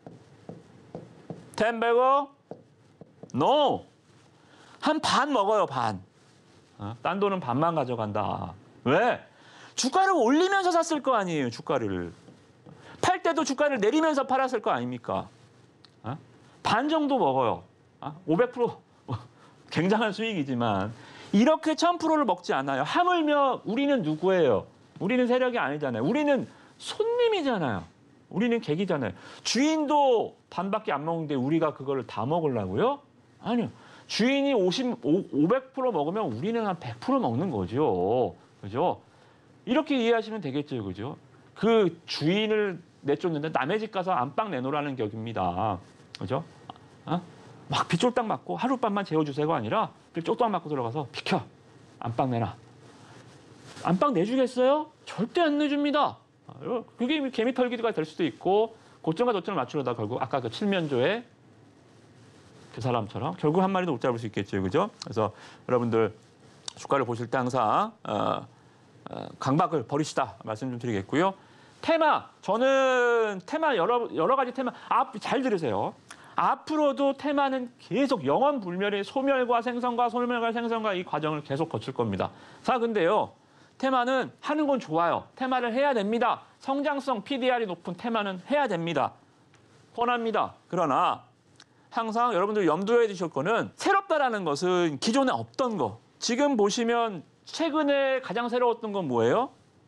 십 배고? No! 한 반 먹어요, 반. 어? 딴 돈은 반만 가져간다. 왜? 주가를 올리면서 샀을 거 아니에요, 주가를. 팔 때도 주가를 내리면서 팔았을 거 아닙니까? 어? 반 정도 먹어요. 어? 오백 퍼센트 굉장한 수익이지만 이렇게 천 퍼센트를 먹지 않아요. 하물며 우리는 누구예요? 우리는 세력이 아니잖아요. 우리는 손님이잖아요. 우리는 객이잖아요. 주인도 반밖에 안 먹는데 우리가 그거를 다 먹으려고요? 아니요. 주인이 오십, 오백 퍼센트 먹으면 우리는 한 백 퍼센트 먹는 거죠. 그죠? 이렇게 이해하시면 되겠죠. 그죠? 그 주인을 내쫓는데 남의 집 가서 안방 내놓으라는 격입니다. 그죠? 어? 막 빗쫄딱 맞고 하룻밤만 재워주세요가 아니라 쫄딱 맞고 들어가서 비켜. 안방 내놔. 안방 내주겠어요? 절대 안 내줍니다. 그게 개미 털기가 될 수도 있고 고점과 저점을 맞추려다 결국 아까 그 칠면조의 그 사람처럼 결국 한 마리도 못 잡을 수 있겠죠, 그죠? 그래서 여러분들 주가를 보실 때 항상 어, 어, 강박을 버리시다 말씀 좀 드리겠고요. 테마, 저는 테마 여러 여러 가지 테마 앞 잘 들으세요. 앞으로도 테마는 계속 영원 불멸의 소멸과 생성과 소멸과 생성과 이 과정을 계속 거칠 겁니다. 자, 근데요. 테마는 하는 건 좋아요. 테마를 해야 됩니다. 성장성 피디알이 높은 테마는 해야 됩니다. 권합니다. 그러나 항상 여러분들 염두에 두실 거는 새롭다라는 것은 기존에 없던 거. 지금 보시면 최근에 가장 새로웠던 건 뭐예요?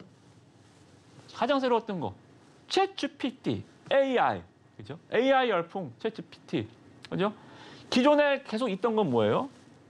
가장 새로웠던 거. 챗지피티, 에이아이. 그죠? 에이아이 열풍, 챗지피티. 그죠? 기존에 계속 있던 건 뭐예요?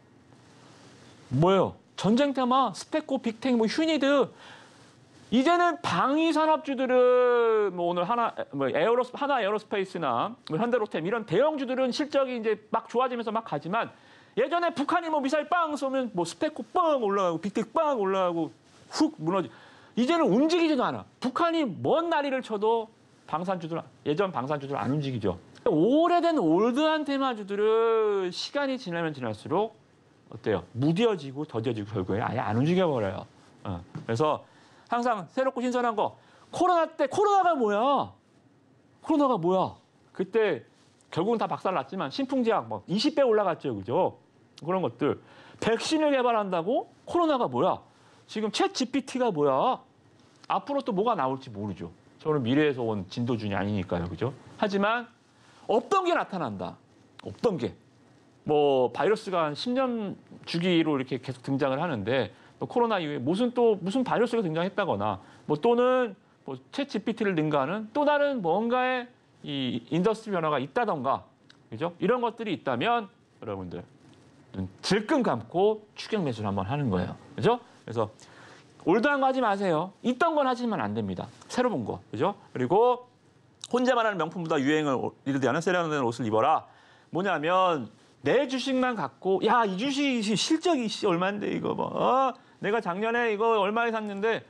뭐예요? 전쟁 테마, 스페코, 빅텍, 뭐 휴니드. 이제는 방위 산업주들은 뭐 오늘 하나 뭐 에어로 하나 에어로스페이스나 뭐 현대로템 이런 대형주들은 실적이 이제 막 좋아지면서 막 가지만 예전에 북한이 뭐 미사일 빵 쏘면 뭐 스페코 빵 올라가고 빅텍 빵 올라가고 훅 무너지. 이제는 움직이지도 않아. 북한이 먼 나리를 쳐도 방산주들 예전 방산주들 안 움직이죠. 오래된 올드한 테마주들은 시간이 지나면 지날수록 어때요? 무뎌지고 더뎌지고 결국에 아예 안 움직여 버려요. 어. 그래서 항상 새롭고 신선한 거. 코로나 때 코로나가 뭐야? 코로나가 뭐야? 그때 결국은 다 박살났지만 신풍제약 뭐 이십 배 올라갔죠, 그죠? 그런 것들. 백신을 개발한다고 코로나가 뭐야? 지금 챗 지피티가 뭐야? 앞으로 또 뭐가 나올지 모르죠. 저는 미래에서 온 진도준이 아니니까요, 그죠? 하지만 없던 게 나타난다. 없던 게. 뭐 바이러스가 한 십 년 주기로 이렇게 계속 등장을 하는데 또 코로나 이후에 무슨 또 무슨 바이러스가 등장했다거나 뭐 또는 뭐 챗 지피티를 능가하는 또 다른 뭔가의 이 인더스트리 변화가 있다던가, 그죠? 이런 것들이 있다면 여러분들 눈 질끈 감고 추격 매수를 한번 하는 거예요, 그죠? 그래서 올드한 거 하지 마세요. 있던 건 하지만 안 됩니다. 새로운 거, 그죠? 그리고 혼자만 하는 명품보다 유행을 이르게 하는 세련된 옷을 입어라. 뭐냐면 내 주식만 갖고 야, 이 주식 실적이 얼마인데 이거 뭐 어? 내가 작년에 이거 얼마에 샀는데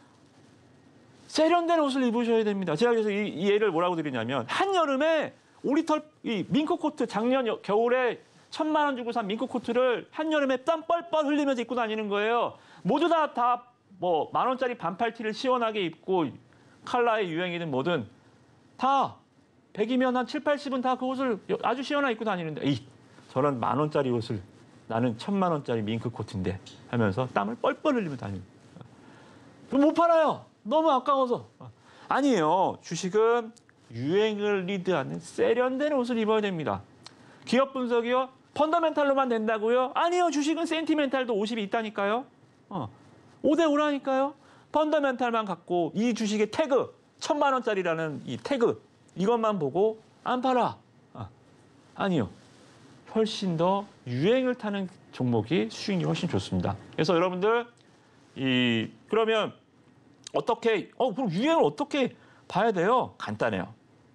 세련된 옷을 입으셔야 됩니다. 제가 그래서 이, 이 예를 뭐라고 드리냐면 한여름에 오리털 이 밍크 코트 작년 여, 겨울에 천만 원 주고 산 밍크 코트를 한여름에 땀 뻘뻘 흘리면서 입고 다니는 거예요. 모두 다 다 뭐 만 원짜리 반팔티를 시원하게 입고 컬러의 유행이든 뭐든 다 백이면 한 칠, 팔십은 다 그 옷을 아주 시원하게 입고 다니는데 이 저런 만 원짜리 옷을 나는 천만 원짜리 밍크 코트인데 하면서 땀을 뻘뻘 흘리며 다니는 못 팔아요. 너무 아까워서. 아니에요. 주식은 유행을 리드하는 세련된 옷을 입어야 됩니다. 기업 분석이요? 펀더멘탈로만 된다고요? 아니요. 주식은 센티멘탈도 오십이 있다니까요. 어. 오 대 오라니까요. 펀더멘탈만 갖고 이 주식의 태그, 천만 원짜리라는 이 태그 이것만 보고 안 팔아. 아. 아니요. 훨씬 더 유행을 타는 종목이 수익이 훨씬 좋습니다. 그래서 여러분들 이 그러면 어떻게 어 그럼 유행을 어떻게 봐야 돼요? 간단해요.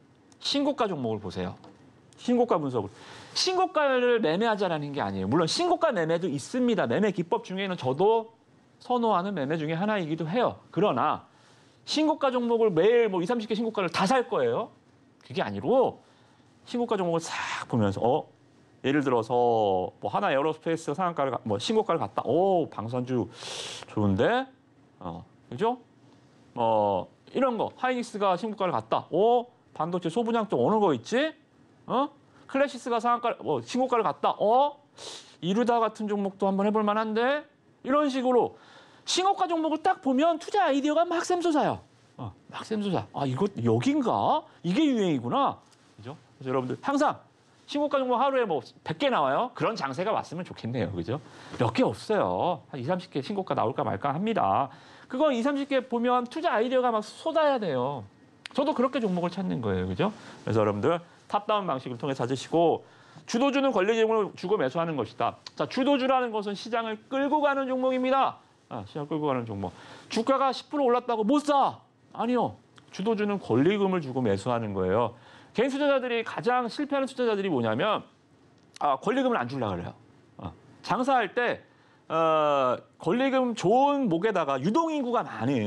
신고가 종목을 보세요. 신고가 분석을. 신고가를 매매하자라는 게 아니에요. 물론 신고가 매매도 있습니다. 매매 기법 중에는 저도 선호하는 매매 중에 하나이기도 해요. 그러나 신고가 종목을 매일 뭐 이삼십 개 신고가를 다 살 거예요? 그게 아니고 신고가 종목을 싹 보면서 어 예를 들어서 뭐 하나 에어로스페이스 상한가를 뭐 신고가를 갔다. 오, 방산주 좋은데, 어, 그죠? 어 이런 거 하이닉스가 신고가를 갔다. 오, 반도체 소분양 쪽 오는 거 있지? 어? 클래시스가 상한가 뭐 신고가를 갔다. 어? 이루다 같은 종목도 한번 해볼 만한데 이런 식으로 신고가 종목을 딱 보면 투자 아이디어가 막 샘솟아요. 어, 막 샘솟아. 아 이거 여긴가? 이게 유행이구나. 그죠? 그래서 여러분들 항상 신고가 종목 하루에 뭐 백 개 나와요. 그런 장세가 왔으면 좋겠네요. 그죠? 몇 개 없어요. 한 이삼십 개 신고가 나올까 말까 합니다. 그거 이삼십 개 보면 투자 아이디어가 막 쏟아야 돼요. 저도 그렇게 종목을 찾는 거예요. 그죠? 그래서 여러분들 탑다운 방식을 통해 찾으시고 주도주는 권리금을 주고 매수하는 것이다. 자, 주도주라는 것은 시장을 끌고 가는 종목입니다. 아, 시장 끌고 가는 종목. 주가가 십 퍼센트 올랐다고 못 사. 아니요. 주도주는 권리금을 주고 매수하는 거예요. 개인 투자자들이 가장 실패하는 투자자들이 뭐냐면 아, 권리금을 안 주려고 그래요. 어, 장사할 때 어, 권리금 좋은 목에다가 유동인구가 많은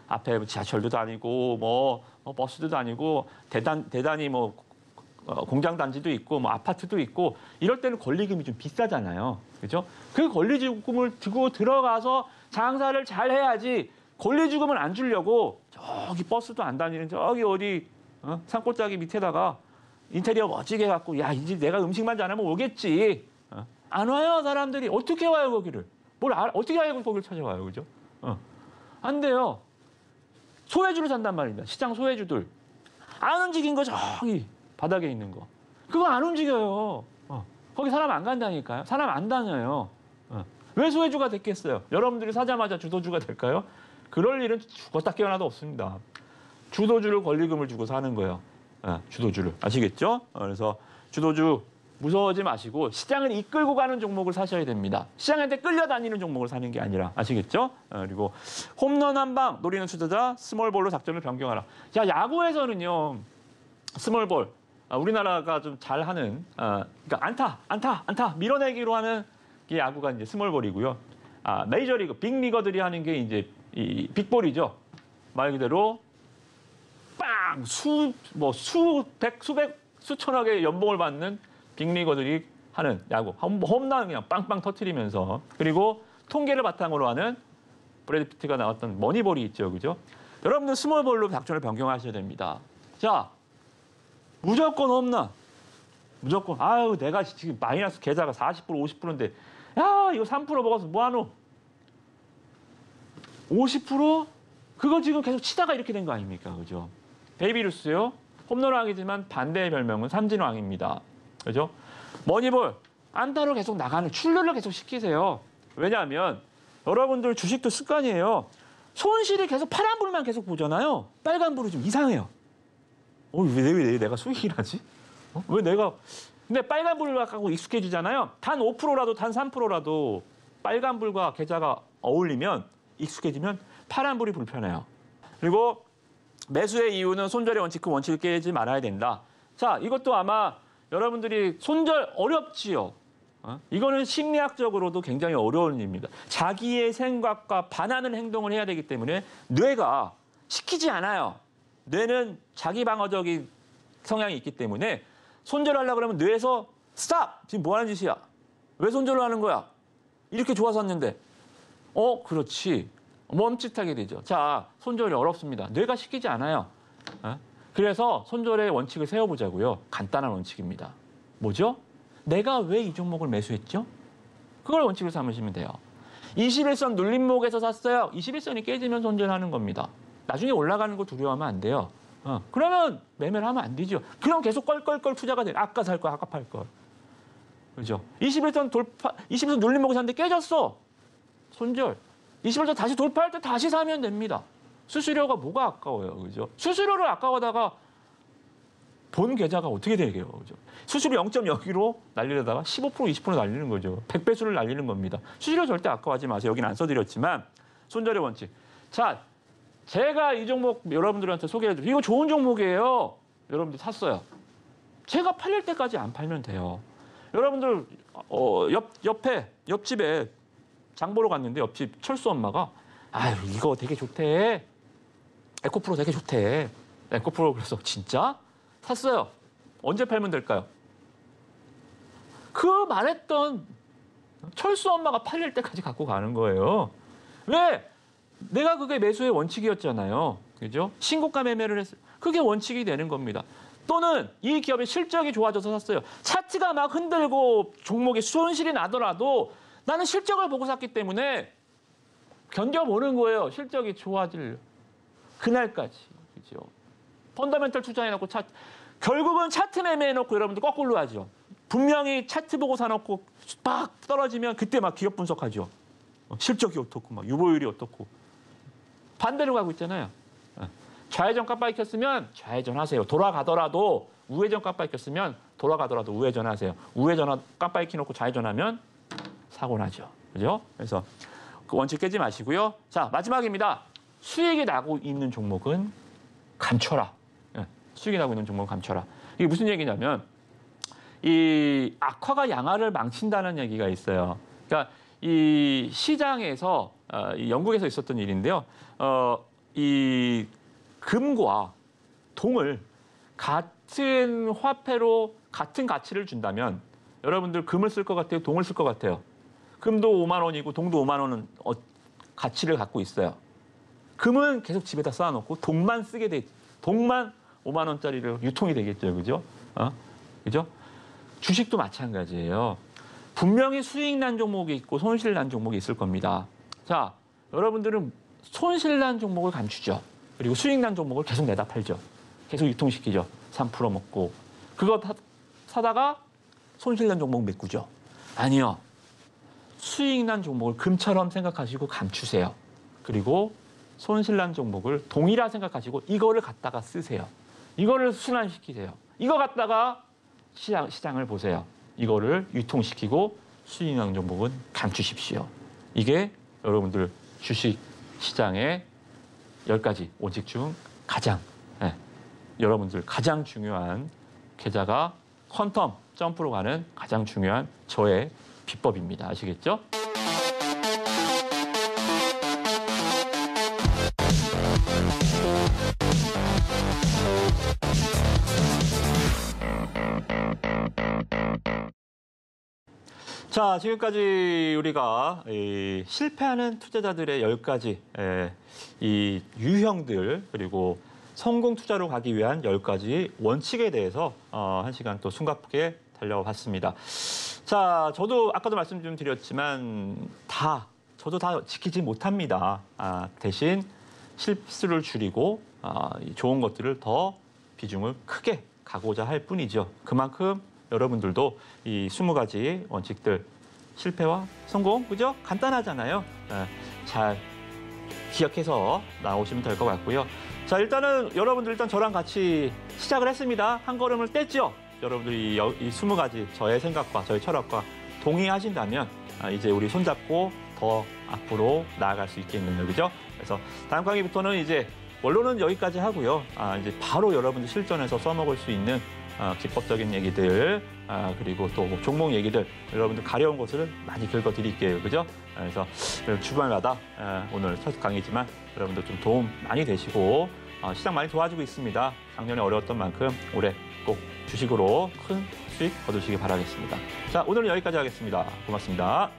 앞에 지하철도 다니고 뭐, 뭐 버스도 다니고 대단 대단히 뭐 어, 공장 단지도 있고 뭐 아파트도 있고 이럴 때는 권리금이 좀 비싸잖아요. 그죠? 그 권리주금을 두고 들어가서 장사를 잘 해야지 권리주금을 안 주려고 저기 버스도 안 다니는 저기 어디 어? 산골짜기 밑에다가 인테리어 멋지게 해갖고 야 이제 내가 음식만 잘하면 오겠지. 어? 안 와요 사람들이. 어떻게 와요 거기를. 뭘 알, 어떻게 알고 거기를 찾아와요. 그죠? 어. 안 돼요. 소외주로 산단 말입니다. 시장 소외주들. 안 움직인 거 저기 바닥에 있는 거. 그거 안 움직여요. 어. 거기 사람 안 간다니까요. 사람 안 다녀요. 어. 왜 소외주가 됐겠어요? 여러분들이 사자마자 주도주가 될까요? 그럴 일은 죽었다 깨어나도 없습니다. 주도주를 권리금을 주고 사는 거예요. 어, 주도주를. 아시겠죠? 어, 그래서 주도주 무서워하지 마시고 시장을 이끌고 가는 종목을 사셔야 됩니다. 시장한테 끌려다니는 종목을 사는 게 아니라. 아시겠죠? 어, 그리고 홈런 한 방 노리는 투자자 스몰볼로 작전을 변경하라. 자, 야구에서는요. 스몰볼. 아, 우리나라가 좀 잘하는 아, 그러니까 안타, 안타, 안타 밀어내기로 하는 게 야구가 이제 스몰볼이고요. 아, 메이저리그 빅리거들이 하는 게 이제 이 빅볼이죠. 말 그대로 빵! 수, 뭐 수백, 수백, 수천억의 연봉을 받는 빅리거들이 하는 야구. 홈런 그냥 빵빵 터트리면서. 그리고 통계를 바탕으로 하는 브래드 피트가 나왔던 머니볼이 있죠. 그죠? 여러분들 스몰볼로 작전을 변경하셔야 됩니다. 자, 무조건 홈런. 무조건. 아유, 내가 지금 마이너스 계좌가 사십 퍼센트, 오십 퍼센트인데 야, 이거 삼 퍼센트 먹어서 뭐하노? 오십 퍼센트? 그거 지금 계속 치다가 이렇게 된 거 아닙니까? 그죠? 베이비루스요. 홈런왕이지만 반대의 별명은 삼진왕입니다. 그죠? 머니볼. 안타로 계속 나가는 출루를 계속 시키세요. 왜냐하면 여러분들 주식도 습관이에요. 손실이 계속 파란불만 계속 보잖아요. 빨간불이 좀 이상해요. 어, 왜, 왜, 왜 내가 수익이 나지? 어? 왜 내가. 근데 빨간불을 갖고 익숙해지잖아요. 단 오 퍼센트라도 단 삼 퍼센트라도 빨간불과 계좌가 어울리면 익숙해지면 파란불이 불편해요. 그리고 매수의 이유는 손절의 원칙, 그 원칙을 깨지 말아야 된다. 자, 이것도 아마 여러분들이 손절 어렵지요. 어? 이거는 심리학적으로도 굉장히 어려운 일입니다. 자기의 생각과 반하는 행동을 해야 되기 때문에 뇌가 시키지 않아요. 뇌는 자기 방어적인 성향이 있기 때문에 손절하려고 그러면 뇌에서 스탑! 지금 뭐 하는 짓이야? 왜 손절을 하는 거야? 이렇게 좋아 샀는데. 어, 그렇지. 멈칫하게 되죠. 자, 손절이 어렵습니다. 뇌가 시키지 않아요. 어? 그래서 손절의 원칙을 세워보자고요. 간단한 원칙입니다. 뭐죠? 내가 왜 이 종목을 매수했죠? 그걸 원칙으로 삼으시면 돼요. 이십일 선 눌림목에서 샀어요. 이십일 선이 깨지면 손절하는 겁니다. 나중에 올라가는 거 두려워하면 안 돼요. 어, 그러면 매매를 하면 안 되죠. 그럼 계속 껄껄껄 투자가 돼요. 아까 살 걸, 아까 팔 걸. 그죠? 이십일 선 돌파, 이십일 선 눌림목에서 샀는데 깨졌어. 손절. 이십일 선 다시 돌파할 때 다시 사면 됩니다. 수수료가 뭐가 아까워요. 그죠? 수수료를 아까워다가 본 계좌가 어떻게 되게요. 그죠? 수수료 영 점 영으로 날리려다가 십오 퍼센트, 이십 퍼센트 날리는 거죠. 백 배수를 날리는 겁니다. 수수료 절대 아까워하지 마세요. 여기는 안 써드렸지만 손절의 원칙. 자, 제가 이 종목 여러분들한테 소개해드릴게요. 이거 좋은 종목이에요. 여러분들 샀어요. 제가 팔릴 때까지 안 팔면 돼요. 여러분들 어, 옆, 옆에, 옆집에 장 보러 갔는데 옆집 철수 엄마가 아유 이거 되게 좋대. 에코프로 되게 좋대. 에코프로 그래서 진짜? 샀어요. 언제 팔면 될까요? 그 말했던 철수 엄마가 팔릴 때까지 갖고 가는 거예요. 왜? 내가 그게 매수의 원칙이었잖아요. 그죠? 신고가 매매를 했어요. 그게 원칙이 되는 겁니다. 또는 이 기업의 실적이 좋아져서 샀어요. 차트가 막 흔들고 종목에 손실이 나더라도 나는 실적을 보고 샀기 때문에 견뎌보는 거예요. 실적이 좋아질 그날까지. 그죠? 펀더멘털 투자해놓고 차트. 결국은 차트 매매해놓고 여러분들 거꾸로 하죠. 분명히 차트 보고 사놓고 막 떨어지면 그때 막 기업 분석하죠. 실적이 어떻고 막 유보율이 어떻고. 반대로 가고 있잖아요. 좌회전 깜빡이 켰으면 좌회전 하세요. 돌아가더라도 우회전 깜빡이 켰으면 돌아가더라도 우회전 하세요. 우회전 깜빡이 켜놓고 좌회전하면 사고 나죠. 그죠? 그래서 그 원칙 깨지 마시고요. 자, 마지막입니다. 수익이 나고 있는 종목은 감춰라. 예, 수익이 나고 있는 종목은 감춰라. 이게 무슨 얘기냐면 이 악화가 양화를 망친다는 얘기가 있어요. 그러니까 이 시장에서 어, 이 영국에서 있었던 일인데요. 어, 이 금과 동을 같은 화폐로 같은 가치를 준다면 여러분들 금을 쓸 것 같아요? 동을 쓸 것 같아요? 금도 오만 원이고 동도 오만 원은 어, 가치를 갖고 있어요. 금은 계속 집에다 쌓아놓고 동만 쓰게 돼, 동만 오만 원짜리로 유통이 되겠죠, 그죠? 어? 그죠? 주식도 마찬가지예요. 분명히 수익 난 종목이 있고 손실 난 종목이 있을 겁니다. 자, 여러분들은 손실 난 종목을 감추죠. 그리고 수익 난 종목을 계속 내다 팔죠. 계속 유통시키죠. 삼 퍼센트 먹고. 그거 다, 사다가 손실 난 종목 메꾸죠. 아니요. 수익 난 종목을 금처럼 생각하시고 감추세요. 그리고 손실 난 종목을 동이라 생각하시고 이거를 갖다가 쓰세요. 이거를 순환시키세요. 이거 갖다가 시장, 시장을 보세요. 이거를 유통시키고 수익 난 종목은 감추십시오. 이게 여러분들 주식 시장의 열 가지 원칙 중 가장 네, 여러분들 가장 중요한 계좌가 퀀텀 점프로 가는 가장 중요한 저의 비법입니다. 아시겠죠? 자, 지금까지 우리가 이 실패하는 투자자들의 열 가지 에, 이 유형들 그리고 성공 투자로 가기 위한 열 가지 원칙에 대해서 어, 한 시간 또 숨가쁘게 달려봤습니다. 자, 저도 아까도 말씀 좀 드렸지만 다 저도 다 지키지 못합니다. 아, 대신 실수를 줄이고 아, 좋은 것들을 더 비중을 크게 가고자 할 뿐이죠. 그만큼 여러분들도 이 스무 가지 원칙들 실패와 성공, 그죠? 간단하잖아요. 네, 잘 기억해서 나오시면 될 것 같고요. 자, 일단은 여러분들 일단 저랑 같이 시작을 했습니다. 한 걸음을 뗐죠? 여러분들이 이 스무 가지 저의 생각과 저의 철학과 동의하신다면 아, 이제 우리 손잡고 더 앞으로 나아갈 수 있겠네요, 그죠? 그래서 다음 강의부터는 이제 원론은 여기까지 하고요. 아, 이제 바로 여러분들 실전에서 써먹을 수 있는 어, 기법적인 얘기들 아, 그리고 또 종목 얘기들 여러분들 가려운 것을 많이 긁어드릴게요, 그죠? 그래서 주말마다 아, 오늘 첫 강의지만 여러분들 좀 도움 많이 되시고 어, 시장 많이 좋아지고 있습니다. 작년에 어려웠던 만큼 올해 꼭 주식으로 큰 수익 거두시기 바라겠습니다. 자, 오늘은 여기까지 하겠습니다. 고맙습니다.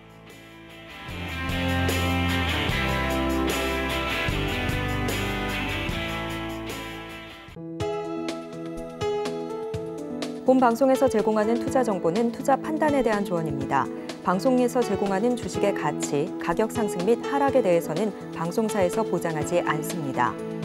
본 방송에서 제공하는 투자 정보는 투자 판단에 대한 조언입니다. 방송에서 제공하는 주식의 가치, 가격 상승 및 하락에 대해서는 방송사에서 보장하지 않습니다.